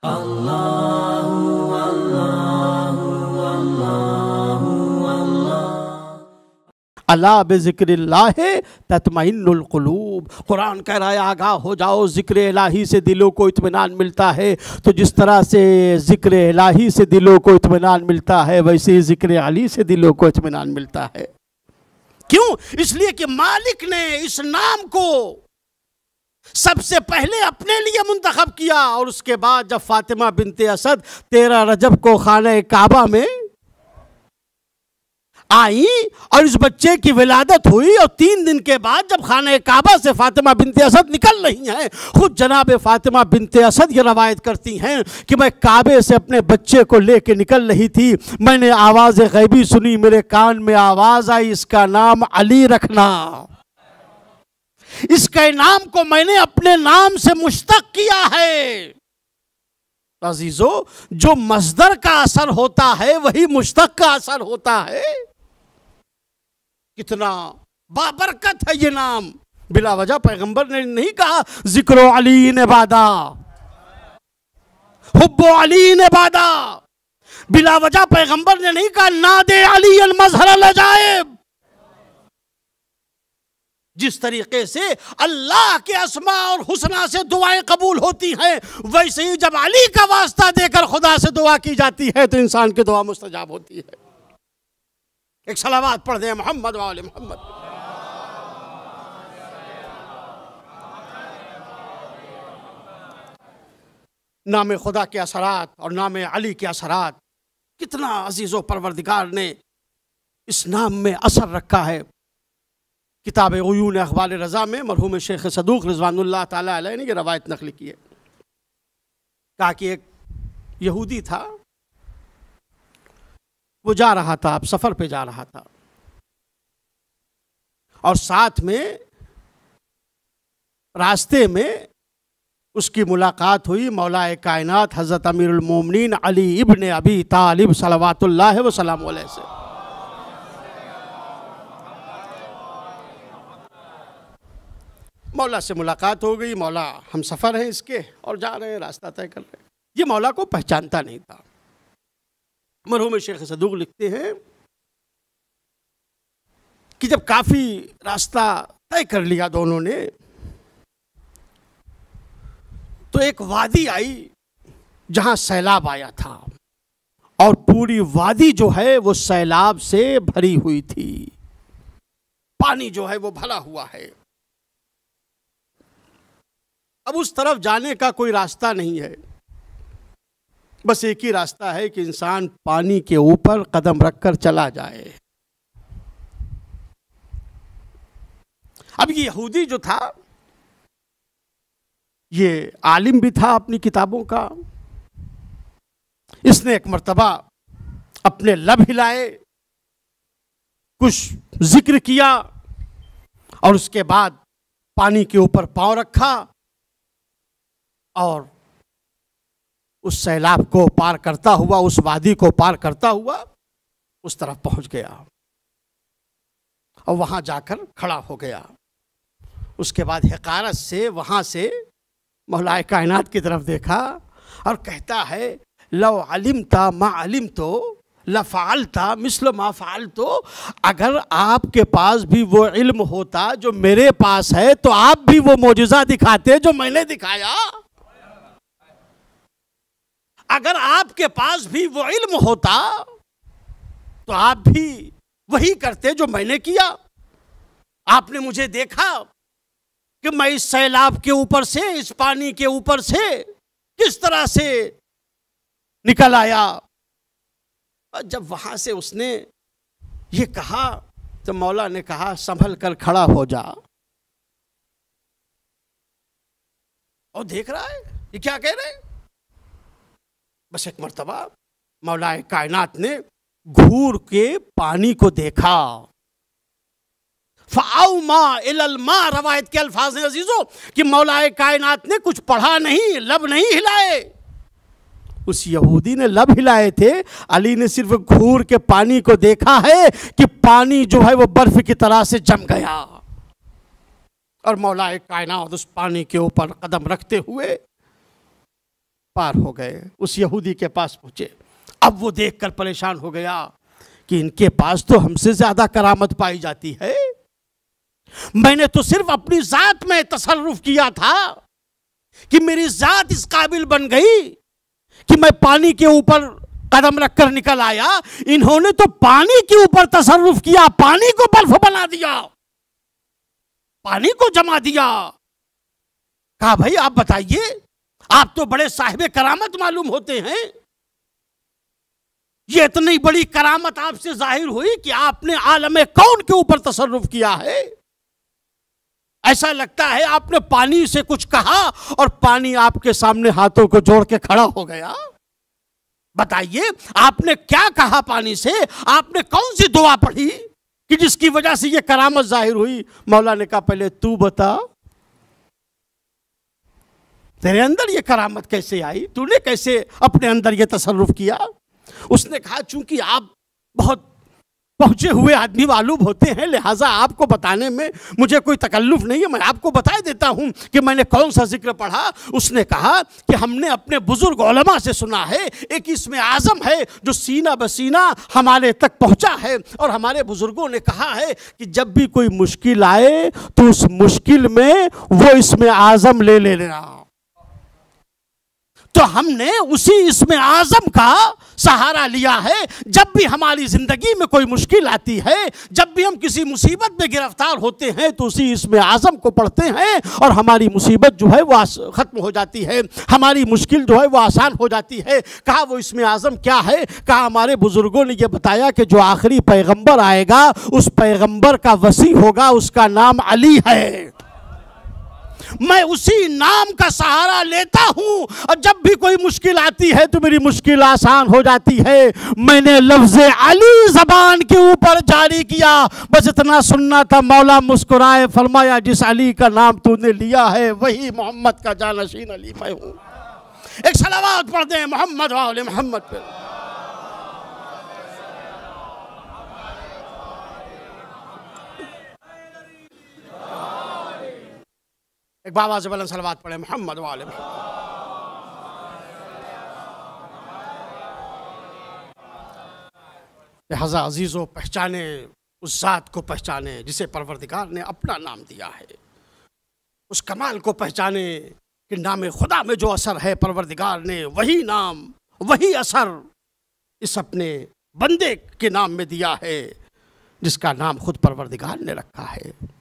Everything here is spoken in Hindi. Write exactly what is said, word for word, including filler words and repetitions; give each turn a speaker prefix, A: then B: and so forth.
A: अल्लाहु अल्लाहु अल्लाहु अल्लाह। अला बिज़िक्रिल्लाह तत्मइन्नुल क़ुलूब। कुरान कह रहा है आगाह हो जाओ, ज़िक्र इलाही से दिलों को इत्मीनान मिलता है। तो जिस तरह से ज़िक्र इलाही से दिलों को इत्मीनान मिलता है, वैसे ही ज़िक्र अली से दिलों को इत्मीनान मिलता है। क्यों? इसलिए कि मालिक ने इस नाम को सबसे पहले अपने लिए मुंतखब किया, और उसके बाद जब फातिमा बिनते असद तेरह रजब को खाने काबा में आई और इस बच्चे की विलादत हुई, और तीन दिन के बाद जब खाने काबा से फातिमा बिनते असद निकल रही हैं, खुद जनाब फातिमा बिनते असद ये रवायत करती हैं कि मैं काबे से अपने बच्चे को लेके निकल रही थी, मैंने आवाज़ गैबी सुनी, मेरे कान में आवाज़ आई, इसका नाम अली रखना। इसके नाम को मैंने अपने नाम से मुश्तक किया है। अजीजों, जो मस्दर का असर होता है वही मुश्तक का असर होता है। कितना बाबरकत है ये नाम। बिला वजह पैगंबर ने नहीं कहा जिक्रो अली ने बादा, हुब्बो अली ने बादा। बिला वजह पैगंबर ने नहीं कहा नादे अली अल मजहर अल अजाइब। जिस तरीके से अल्लाह के अस्मा और हुस्ना से दुआएं कबूल होती हैं, वैसे ही जब अली का वास्ता देकर खुदा से दुआ की जाती है तो इंसान की दुआ मुस्तजाब होती है। एक सलावत पढ़ दें मोहम्मद वाले मोहम्मद। नाम खुदा के असरात और नाम अली के असरात, कितना अजीज़ो परवरदिगार ने इस नाम में असर रखा है। किताब उयून अखबार रज़ा में मरहूम शेख सदूक रिज़वानुल्लाह ताला अलैह ने ये रवायत नकल की है। कहा कि एक यहूदी था, वो जा रहा था, अब सफ़र पे जा रहा था, और साथ में रास्ते में उसकी मुलाकात हुई मौलाए कायनात हज़रत अमीरुल मोमिनीन अली इब्न अबी तालिब सलवातुल्लाह व सलाम अलैह से। मौला से मुलाकात हो गई। मौला हम सफ़र हैं इसके और जा रहे हैं, रास्ता तय कर रहे हैं। ये मौला को पहचानता नहीं था। मरहूम शेख सदूक लिखते हैं कि जब काफ़ी रास्ता तय कर लिया दोनों ने, तो एक वादी आई जहां सैलाब आया था, और पूरी वादी जो है वो सैलाब से भरी हुई थी। पानी जो है वो भरा हुआ है। अब उस तरफ जाने का कोई रास्ता नहीं है, बस एक ही रास्ता है कि इंसान पानी के ऊपर कदम रखकर चला जाए। अब ये यहूदी जो था, ये आलिम भी था अपनी किताबों का। इसने एक मर्तबा अपने लब हिलाए, कुछ जिक्र किया, और उसके बाद पानी के ऊपर पांव रखा और उस सैलाब को पार करता हुआ, उस वादी को पार करता हुआ उस तरफ पहुंच गया, और वहां जाकर खड़ा हो गया। उसके बाद हक़ारत से वहां से मौलाए कायनात की तरफ देखा और कहता है लौ अलिमता मा अलिमतो लफ़अलता मिस्ल मा फ़अलतो। अगर आपके पास भी वो इल्म होता जो मेरे पास है, तो आप भी वो मोजिज़ा दिखाते जो मैंने दिखाया। अगर आपके पास भी वो इल्म होता तो आप भी वही करते जो मैंने किया। आपने मुझे देखा कि मैं इस सैलाब के ऊपर से, इस पानी के ऊपर से किस तरह से निकल आया। और जब वहां से उसने ये कहा तो मौला ने कहा संभल कर खड़ा हो जा। और देख रहा है ये क्या कह रहे हैं। बस एक मर्तबा मौलाए कायनात ने घूर के पानी को देखा। फ़ाउमा इलल मा, रवायत के अल्फाज हैं अजीजों कि मौलाए कायनात ने कुछ पढ़ा नहीं, लब नहीं हिलाए। उस यहूदी ने लब हिलाए थे, अली ने सिर्फ घूर के पानी को देखा है कि पानी जो है वो बर्फ की तरह से जम गया। और मौलाए कायनात उस पानी के ऊपर कदम रखते हुए पार हो गए, उस यहूदी के पास पहुंचे। अब वो देखकर परेशान हो गया कि इनके पास तो हमसे ज्यादा करामत पाई जाती है। मैंने तो सिर्फ अपनी जात में तसर्रुफ किया था कि मेरी जात इस काबिल बन गई कि मैं पानी के ऊपर कदम रखकर निकल आया। इन्होंने तो पानी के ऊपर तसर्रुफ किया, पानी को बर्फ बना दिया, पानी को जमा दिया। कहा भाई आप बताइए, आप तो बड़े साहिब करामत मालूम होते हैं, ये इतनी बड़ी करामत आपसे जाहिर हुई कि आपने आलम कौन के ऊपर तसर्रुफ किया है। ऐसा लगता है आपने पानी से कुछ कहा और पानी आपके सामने हाथों को जोड़ के खड़ा हो गया। बताइए आपने क्या कहा पानी से, आपने कौन सी दुआ पढ़ी कि जिसकी वजह से यह करामत जाहिर हुई। मौला ने कहा पहले तू बता, तेरे अंदर ये करामत कैसे आई, तूने कैसे अपने अंदर ये तसर्रुफ किया। उसने कहा चूंकि आप बहुत पहुंचे हुए आदमी मालूम होते हैं, लिहाजा आपको बताने में मुझे कोई तकल्लुफ नहीं है, मैं आपको बता देता हूं कि मैंने कौन सा जिक्र पढ़ा। उसने कहा कि हमने अपने बुजुर्ग उलमा से सुना है, एक इसमें आज़म है जो सीना बसीना हमारे तक पहुंचा है, और हमारे बुजुर्गों ने कहा है कि जब भी कोई मुश्किल आए तो उस मुश्किल में वो इसमें आज़म ले ले लेना। तो हमने उसी इसमें आज़म का सहारा लिया है। जब भी हमारी जिंदगी में कोई मुश्किल आती है, जब भी हम किसी मुसीबत में गिरफ्तार होते हैं, तो उसी इसमें आज़म को पढ़ते हैं और हमारी मुसीबत जो है वो ख़त्म हो जाती है, हमारी मुश्किल जो है वो आसान हो जाती है। कहा वो इसमें आज़म क्या है। कहा हमारे बुजुर्गों ने यह बताया कि जो आखिरी पैगंबर आएगा उस पैगंबर का वसी होगा, उसका नाम अली है। मैं उसी नाम का सहारा लेता हूं और जब भी कोई मुश्किल आती है तो मेरी मुश्किल आसान हो जाती है। मैंने लफ्ज़ अली ज़बान के ऊपर जारी किया, बस इतना सुनना था। मौला मुस्कुराए, फरमाया जिस अली का नाम तूने लिया है वही मोहम्मद का जानशीन अली मैं हूं। एक सलावत पढ़ दें मोहम्मद वाले मोहम्मद पे। एक बाबा से बुलंद सलावत पढ़े मोहम्मद वाले। लिहाजा अजीज़ों, पहचाने उस ज़ात को, पहचाने जिसे परवरदिगार ने अपना नाम दिया है, उस कमाल को पहचाने कि नाम खुदा में जो असर है परवरदिगार ने वही नाम वही असर इस अपने बंदे के नाम में दिया है जिसका नाम खुद परवरदिगार ने रखा है।